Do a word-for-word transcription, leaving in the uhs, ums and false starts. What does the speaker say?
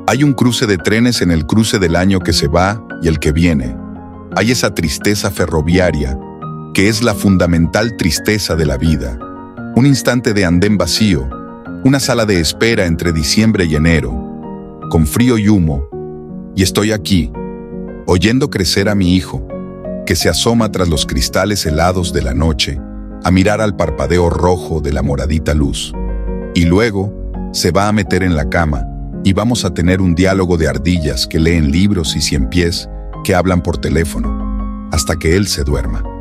Hay un cruce de trenes en el cruce del año que se va y el que viene. Hay esa tristeza ferroviaria, que es la fundamental tristeza de la vida. Un instante de andén vacío, una sala de espera entre diciembre y enero, con frío y humo, y estoy aquí, oyendo crecer a mi hijo, que se asoma tras los cristales helados de la noche, a mirar al parpadeo rojo de la moradita luz. Y luego se va a meter en la cama, y vamos a tener un diálogo de ardillas que leen libros y ciempiés que hablan por teléfono, hasta que él se duerma.